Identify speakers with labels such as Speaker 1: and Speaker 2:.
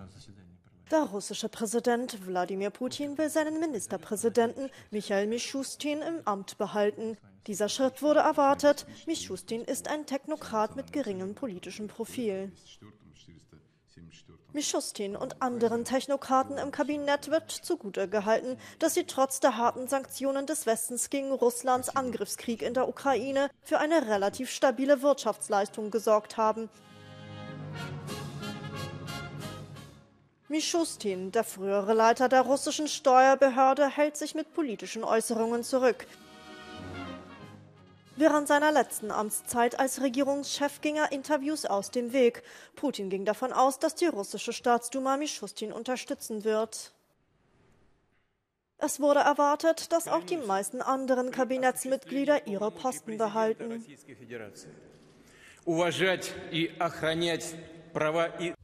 Speaker 1: Der russische Präsident Wladimir Putin will seinen Ministerpräsidenten Michail Mischustin im Amt behalten. Dieser Schritt wurde erwartet. Mischustin ist ein Technokrat mit geringem politischem Profil. Mischustin und anderen Technokraten im Kabinett wird zugute gehalten, dass sie trotz der harten Sanktionen des Westens gegen Russlands Angriffskrieg in der Ukraine für eine relativ stabile Wirtschaftsleistung gesorgt haben. Mischustin, der frühere Leiter der russischen Steuerbehörde, hält sich mit politischen Äußerungen zurück. Während seiner letzten Amtszeit als Regierungschef ging er Interviews aus dem Weg. Putin ging davon aus, dass die russische Staatsduma Mischustin unterstützen wird. Es wurde erwartet, dass auch die meisten anderen Kabinettsmitglieder ihre Posten behalten.